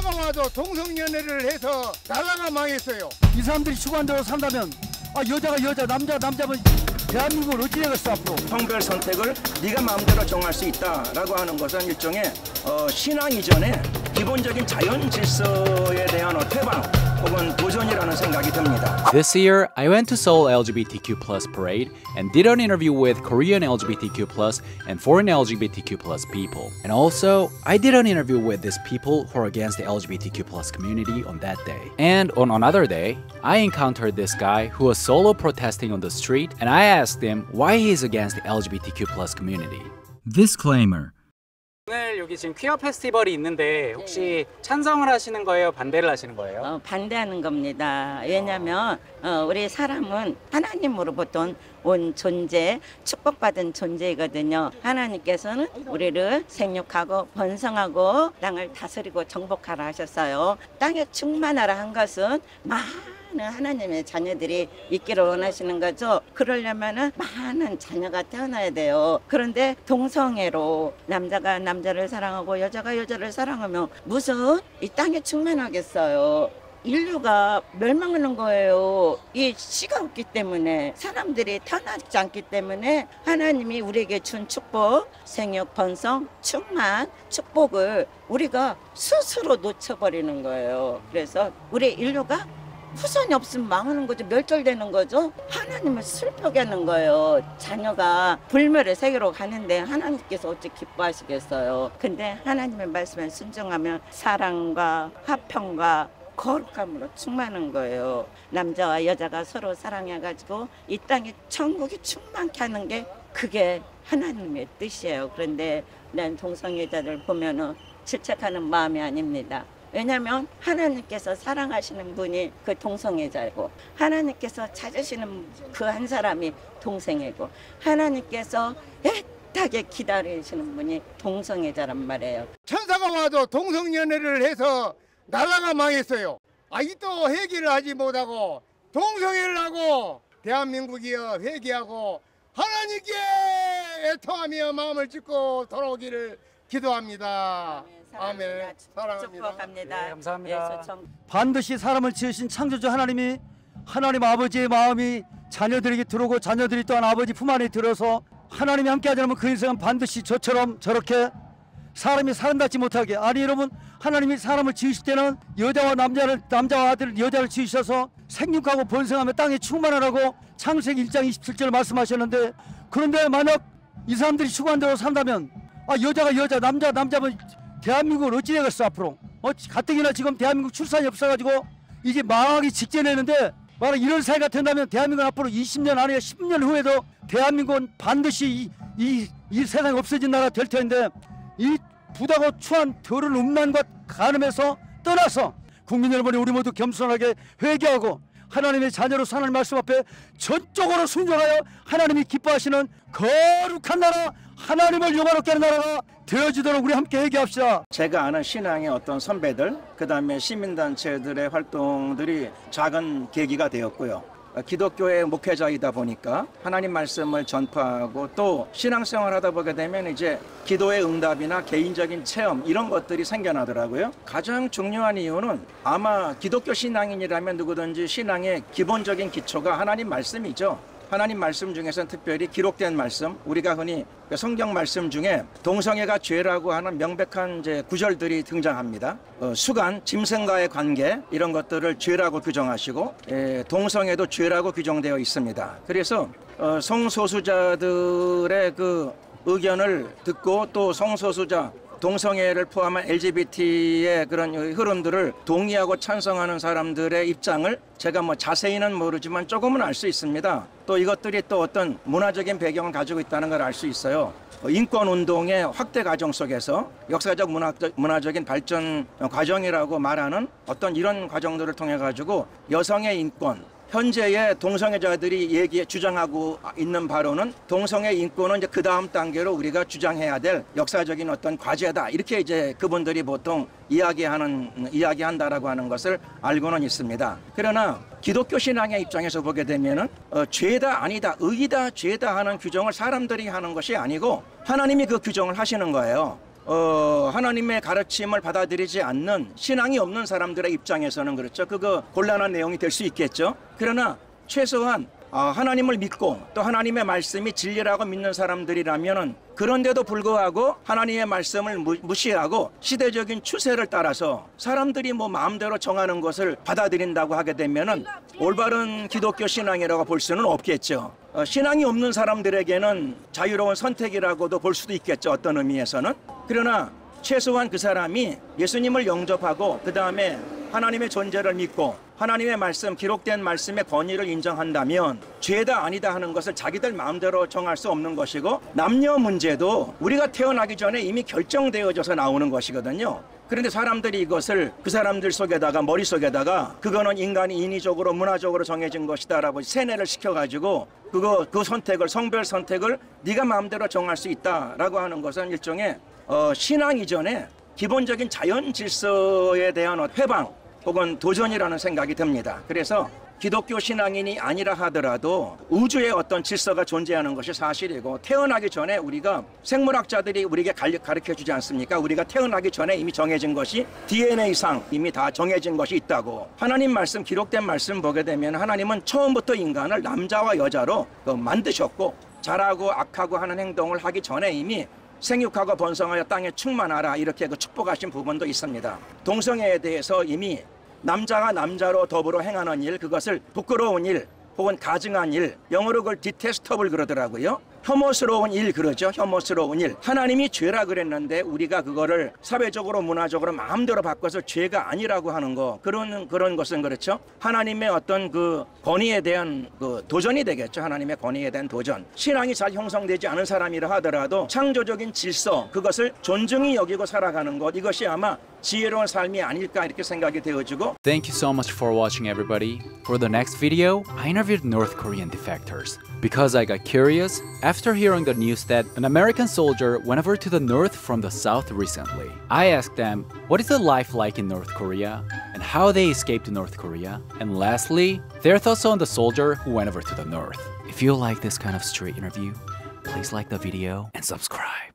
천사가 와도 동성연애를 해서 나라가 망했어요. 이 사람들이 추구한 대로 산다면 여자가 여자, 남자면 대한민국을 어찌 되겠어 앞으로. 성별 선택을 네가 마음대로 정할 수 있다라고 하는 것은 일종의 신앙 이전에 기본적인 자연 질서에 대한 퇴방 혹은 도전이라는 생각이 듭니다. This year, I went to Seoul LGBTQ+ parade and did an interview with Korean LGBTQ+ and foreign LGBTQ+ people. And also, I did an interview with these people who are against the LGBTQ+ community on that day. And on another day, I encountered this guy who was solo protesting on the street, and I asked him why he is against the LGBTQ+ community. Disclaimer. 오늘 여기 지금 퀴어 페스티벌이 있는데 혹시 찬성을 하시는 거예요? 반대를 하시는 거예요? 반대하는 겁니다. 왜냐하면 우리 사람은 하나님으로부터 온 존재, 축복받은 존재이거든요. 하나님께서는 우리를 생육하고 번성하고 땅을 다스리고 정복하라 하셨어요. 땅에 충만하라 한 것은 많은 하나님의 자녀들이 있기를 원하시는 거죠. 그러려면 많은 자녀가 태어나야 돼요. 그런데 동성애로 남자가 남자를 사랑하고 여자가 여자를 사랑하면 무슨 이 땅에 충만하겠어요. 인류가 멸망하는 거예요. 이 씨가 없기 때문에, 사람들이 태어나지 않기 때문에 하나님이 우리에게 준 축복, 생육, 번성, 충만, 축복을 우리가 스스로 놓쳐버리는 거예요. 그래서 우리 인류가 후손이 없으면 망하는 거죠. 멸절되는 거죠. 하나님을 슬프게 하는 거예요. 자녀가 불멸의 세계로 가는데 하나님께서 어찌 기뻐하시겠어요. 근데 하나님의 말씀에 순종하면 사랑과 화평과 거룩함으로 충만한 거예요. 남자와 여자가 서로 사랑해가지고 이 땅에 천국이 충만케 하는 게 그게 하나님의 뜻이에요. 그런데 난 동성애자들 보면은 질책하는 마음이 아닙니다. 왜냐하면 하나님께서 사랑하시는 분이 그 동성애자이고, 하나님께서 찾으시는 그 한 사람이 동성애고, 하나님께서 애타게 기다리시는 분이 동성애자란 말이에요. 천사가 와도 동성연애를 해서 나라가 망했어요. 또 회개를 하지 못하고 동성애를 하고 대한민국이여 회개하고 하나님께 애통하며 마음을 찢고 돌아오기를 기도합니다. 아멘. 사랑합니다. 네, 감사합니다. 반드시 사람을 지으신 창조주 하나님이, 하나님 아버지의 마음이 자녀들에게 들어오고 자녀들이 또한 아버지 품 안에 들어서 하나님이 함께하지 않으면 그 인생은 반드시 저처럼 저렇게 사람이 사람답지 못하게. 아니 여러분, 하나님이 사람을 지으실 때는 여자와 남자와 아들 여자를 지으셔서 생육하고 번성하며 땅에 충만하라고 창세기 1장 27절 말씀하셨는데, 그런데 만약 이 사람들이 추구한 대로 산다면 여자가 여자, 남자면 대한민국을 어찌 되겠어 앞으로. 가뜩이나 지금 대한민국 출산이 없어가지고 이제 망하기 직전이었는데, 만약 이런 사회가 된다면 대한민국은 앞으로 20년 안에 10년 후에도 대한민국은 반드시 이 세상이 없어진 나라가 될 텐데, 이 부다고 추한 더러운 음란과 간음에서 떠나서 국민 여러분이 우리 모두 겸손하게 회개하고 하나님의 자녀로서 하나님 말씀 앞에 전적으로 순종하여 하나님이 기뻐하시는 거룩한 나라, 하나님을 영화롭게 하는 나라가 되어지도록 우리 함께 회개합시다. 제가 아는 신앙의 어떤 선배들, 그 다음에 시민단체들의 활동들이 작은 계기가 되었고요. 기독교의 목회자이다 보니까 하나님 말씀을 전파하고 또 신앙생활 하다 보게 되면 이제 기도의 응답이나 개인적인 체험 이런 것들이 생겨나더라고요. 가장 중요한 이유는 아마 기독교 신앙인이라면 누구든지 신앙의 기본적인 기초가 하나님 말씀이죠. 하나님 말씀 중에서는 특별히 기록된 말씀, 우리가 흔히 성경 말씀 중에 동성애가 죄라고 하는 명백한 이제 구절들이 등장합니다. 수간, 짐승과의 관계 이런 것들을 죄라고 규정하시고 동성애도 죄라고 규정되어 있습니다. 그래서 성소수자들의 그 의견을 듣고 또 성소수자 동성애를 포함한 LGBT의 그런 흐름들을 동의하고 찬성하는 사람들의 입장을 제가 자세히는 모르지만 조금은 알 수 있습니다. 또 이것들이 또 어떤 문화적인 배경을 가지고 있다는 걸 알 수 있어요. 인권운동의 확대 과정 속에서 역사적 문화적인 발전 과정이라고 말하는 어떤 이런 과정들을 통해 가지고 여성의 인권, 현재의 동성애자들이 주장하고 있는 바로는 동성애 인권은 이제 그 다음 단계로 우리가 주장해야 될 역사적인 어떤 과제다. 이렇게 이제 그분들이 보통 이야기한다라고 하는 것을 알고는 있습니다. 그러나 기독교 신앙의 입장에서 보게 되면은 죄다 아니다, 의이다, 죄다 하는 규정을 사람들이 하는 것이 아니고 하나님이 그 규정을 하시는 거예요. 하나님의 가르침을 받아들이지 않는 신앙이 없는 사람들의 입장에서는 그렇죠. 그거 곤란한 내용이 될 수 있겠죠. 그러나 최소한 하나님을 믿고 또 하나님의 말씀이 진리라고 믿는 사람들이라면 그런데도 불구하고 하나님의 말씀을 무시하고 시대적인 추세를 따라서 사람들이 뭐 마음대로 정하는 것을 받아들인다고 하게 되면은 올바른 기독교 신앙이라고 볼 수는 없겠죠. 신앙이 없는 사람들에게는 자유로운 선택이라고도 볼 수도 있겠죠. 어떤 의미에서는. 그러나 최소한 그 사람이 예수님을 영접하고 그 다음에 하나님의 존재를 믿고 하나님의 말씀, 기록된 말씀의 권위를 인정한다면 죄다 아니다 하는 것을 자기들 마음대로 정할 수 없는 것이고 남녀 문제도 우리가 태어나기 전에 이미 결정되어져서 나오는 것이거든요. 그런데 사람들이 이것을 그 사람들 속에다가 머릿속에다가 그거는 인간이 인위적으로 문화적으로 정해진 것이다라고 세뇌를 시켜가지고 그 선택을 성별 선택을 네가 마음대로 정할 수 있다라고 하는 것은 일종의 신앙 이전에 기본적인 자연 질서에 대한 회방 혹은 도전이라는 생각이 듭니다. 그래서 기독교 신앙인이 아니라 하더라도 우주에 어떤 질서가 존재하는 것이 사실이고 태어나기 전에 우리가 생물학자들이 우리에게 가르쳐 주지 않습니까? 우리가 태어나기 전에 이미 정해진 것이 DNA상 이미 다 정해진 것이 있다고. 하나님 말씀, 기록된 말씀 보게 되면 하나님은 처음부터 인간을 남자와 여자로 만드셨고 잘하고 악하고 하는 행동을 하기 전에 이미 생육하고 번성하여 땅에 충만하라 이렇게 축복하신 부분도 있습니다. 동성애에 대해서 이미 남자가 남자로 더불어 행하는 일, 그것을 부끄러운 일 혹은 가증한 일, 영어로 그걸 디테스터블 그러더라고요. 혐오스러운 일 그러죠. 혐오스러운 일. 하나님이 죄라 그랬는데 우리가 그거를 사회적으로 문화적으로 마음대로 바꿔서 죄가 아니라고 하는 거 그런 것은 그렇죠. 하나님의 어떤 그 권위에 대한 그 도전이 되겠죠. 하나님의 권위에 대한 도전. 신앙이 잘 형성되지 않은 사람이라 하더라도 창조적인 질서 그것을 존중히 여기고 살아가는 것 이것이 아마 지혜로운 삶이 아닐까 이렇게 생각이 되어지고. Thank you so much for watching, everybody. For the next video, I interviewed North Korean defectors. Because I got curious after hearing the news that an American soldier went over to the north from the south recently. I asked them, what is the life like in North Korea? And how they escaped to North Korea? And lastly, their thoughts on the soldier who went over to the north. If you like this kind of straight interview, please like the video and subscribe.